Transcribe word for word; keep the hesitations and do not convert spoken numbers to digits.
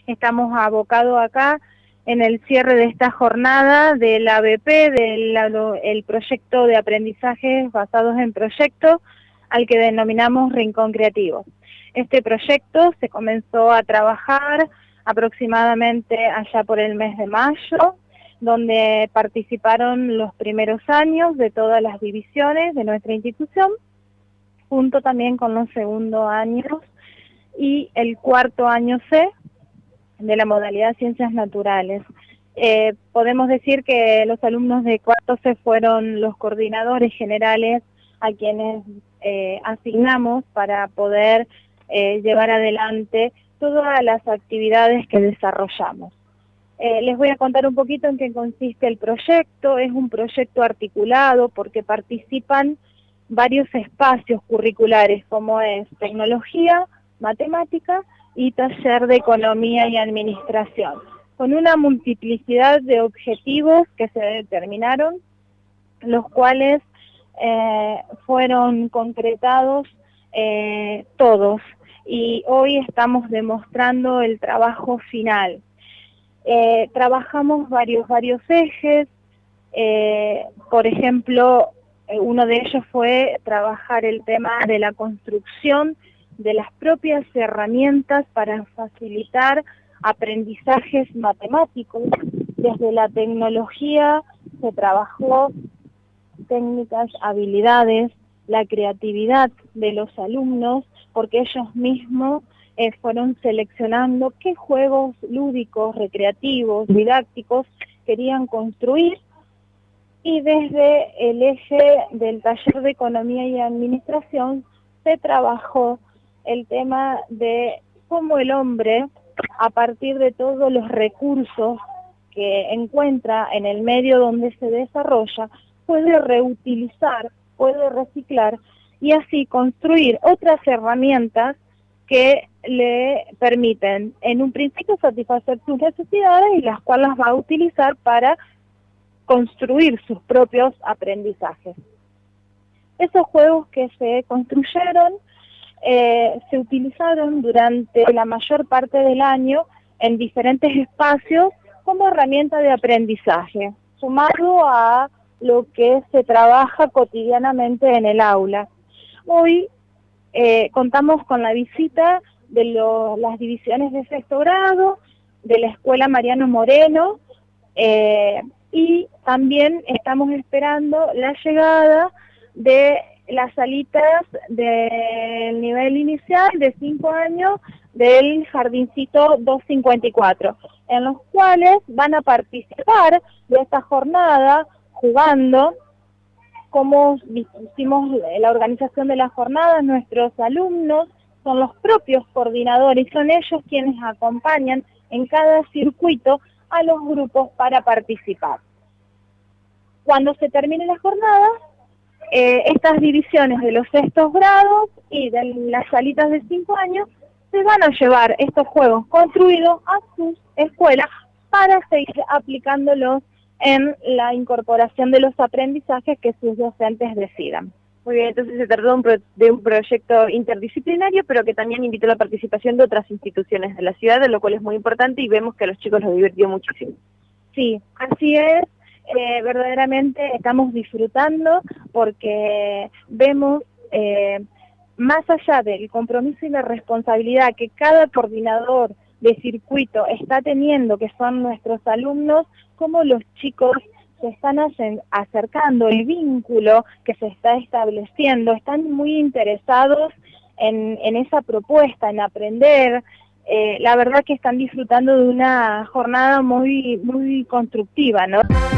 Estamos abocados acá en el cierre de esta jornada del A B P, del el proyecto de aprendizajes basados en proyectos, al que denominamos Rincón Creativo. Este proyecto se comenzó a trabajar aproximadamente allá por el mes de mayo, donde participaron los primeros años de todas las divisiones de nuestra institución, junto también con los segundos años y el cuarto año C de la modalidad Ciencias Naturales. Eh, podemos decir que los alumnos de cuarto C fueron los coordinadores generales a quienes eh, asignamos para poder eh, llevar adelante todas las actividades que desarrollamos. Eh, les voy a contar un poquito en qué consiste el proyecto. Es un proyecto articulado porque participan varios espacios curriculares, como es tecnología, matemática y taller de economía y administración, con una multiplicidad de objetivos que se determinaron, los cuales eh, fueron concretados eh, todos, y hoy estamos demostrando el trabajo final. Eh, trabajamos varios, varios ejes, eh, por ejemplo, uno de ellos fue trabajar el tema de la construcción de las propias herramientas para facilitar aprendizajes matemáticos. Desde la tecnología se trabajó técnicas, habilidades, la creatividad de los alumnos, porque ellos mismos eh, fueron seleccionando qué juegos lúdicos, recreativos, didácticos querían construir. Y desde el eje del taller de economía y administración se trabajó el tema de cómo el hombre, a partir de todos los recursos que encuentra en el medio donde se desarrolla, puede reutilizar, puede reciclar y así construir otras herramientas que le permiten en un principio satisfacer sus necesidades y las cuales va a utilizar para construir sus propios aprendizajes. Esos juegos que se construyeron eh, se utilizaron durante la mayor parte del año en diferentes espacios como herramienta de aprendizaje, sumado a lo que se trabaja cotidianamente en el aula. Hoy eh, contamos con la visita de lo, las divisiones de sexto grado, de la Escuela Mariano Moreno, eh, y también estamos esperando la llegada de las salitas del nivel inicial de cinco años del jardincito doscientos cincuenta y cuatro, en los cuales van a participar de esta jornada jugando. Como hicimos la organización de la jornada, nuestros alumnos son los propios coordinadores, son ellos quienes acompañan en cada circuito a los grupos para participar. Cuando se termine la jornada, eh, estas divisiones de los sextos grados y de las salitas de cinco años se van a llevar estos juegos construidos a sus escuelas para seguir aplicándolos en la incorporación de los aprendizajes que sus docentes decidan. Muy bien, entonces se trató de un, pro de un proyecto interdisciplinario, pero que también invitó la participación de otras instituciones de la ciudad, lo cual es muy importante y vemos que a los chicos los divirtió muchísimo. Sí, así es, eh, verdaderamente estamos disfrutando porque vemos, eh, más allá del compromiso y la responsabilidad que cada coordinador de circuito está teniendo, que son nuestros alumnos, como los chicos se están acercando, el vínculo que se está estableciendo, están muy interesados en, en esa propuesta, en aprender. Eh, la verdad que están disfrutando de una jornada muy, muy constructiva, ¿no?